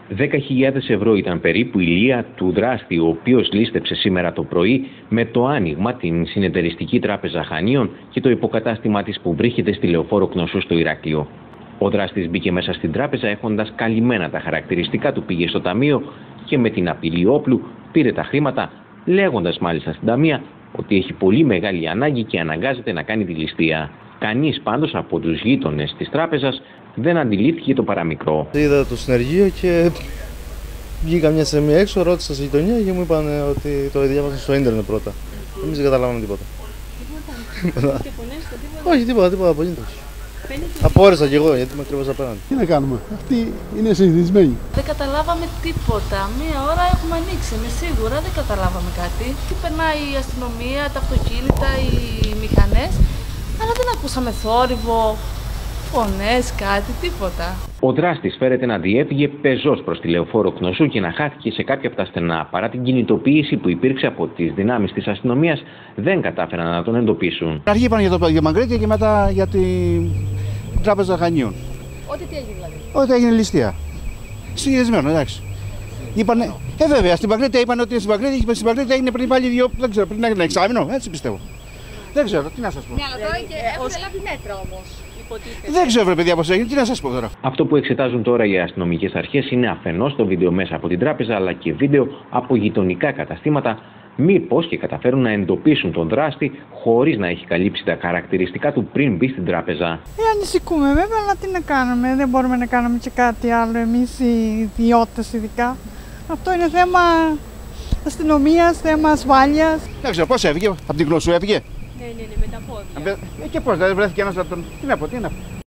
10.000 ευρώ ήταν περίπου η λία του δράστη, ο οποίος λίστεψε σήμερα το πρωί με το άνοιγμα την Συνεταιριστική Τράπεζα Χανίων και το υποκατάστημά της που βρίσκεται στη Λεωφόρο Κνωσού στο Ηράκλειο. Ο δράστης μπήκε μέσα στην τράπεζα έχοντας καλυμμένα τα χαρακτηριστικά του, πήγε στο ταμείο και με την απειλή όπλου πήρε τα χρήματα, λέγοντας μάλιστα στην ταμεία ότι έχει πολύ μεγάλη ανάγκη και αναγκάζεται να κάνει τη ληστεία. Κανείς πάντως από τους γείτονες της τράπεζας δεν αντιλήφθηκε το παραμικρό. Είδα το συνεργείο και βγήκα μια στιγμή έξω, ρώτησα στη γειτονιά και μου είπαν ότι το διάβασαν στο ίντερνετ πρώτα. Εμείς δεν καταλάβαμε τίποτα. Τίποτα. Και πονέσαι τίποτα. Όχι, τίποτα, απολύτως. Απόρρισα κι εγώ γιατί με κρύβασα απέναντι. Τι να κάνουμε, αυτοί είναι συνηθισμένοι. Δεν καταλάβαμε τίποτα. Μία ώρα έχουμε ανοίξει, είμαι σίγουρα, δεν καταλάβαμε κάτι. Περνάει η αστυνομία, τα αυτοκίνητα, οι μηχανές, αλλά δεν ακούσαμε θόρυβο, φωνές, κάτι, τίποτα. Ο δράστης φέρεται να διέφυγε πεζός προς τη Λεωφόρο Κνωσού και να χάθηκε σε κάποια από τα στενά. Παρά την κινητοποίηση που υπήρξε από τις δυνάμεις της αστυνομίας, δεν κατάφεραν να τον εντοπίσουν. Αρχή είπαν για το Μαγκρίτια και μετά για την Τράπεζα Χανίων. Ό,τι τι έγινε δηλαδή. Ότι έγινε ληστεία. Συνηθισμένο, εντάξει. Είπανε, βέβαια, στην Μαγκρίτια είπαν ότι στην Μαγκρίτια έγινε πριν πάλι δεν ξέρω, πριν ένα εξάμηνο, έτσι πιστεύω. Δεν ξέρω, τι να σας πω. Ναι, αλλά τώρα έχουν λάβει μέτρα όμως. Δεν ξέρω, βρε παιδιά, πώς έγινε, τι να σας πω τώρα. Αυτό που εξετάζουν τώρα οι αστυνομικές αρχές είναι αφενός το βίντεο μέσα από την τράπεζα, αλλά και βίντεο από γειτονικά καταστήματα, μήπως και καταφέρουν να εντοπίσουν τον δράστη χωρίς να έχει καλύψει τα χαρακτηριστικά του πριν μπει στην τράπεζα. Ανησυχούμε βέβαια, αλλά τι να κάνουμε, δεν μπορούμε να κάνουμε και κάτι άλλο εμείς οι ιδιώτες ειδικά. Αυτό είναι θέμα αστυνομίας, θέμα ασφάλειας. Δεν ξέρω, πώς έφυγε, από την Κνωσού έφυγε. Ναι, με τα πόδια. Και πώς, δεν βρέθηκε ένας από τον. Τι να πω.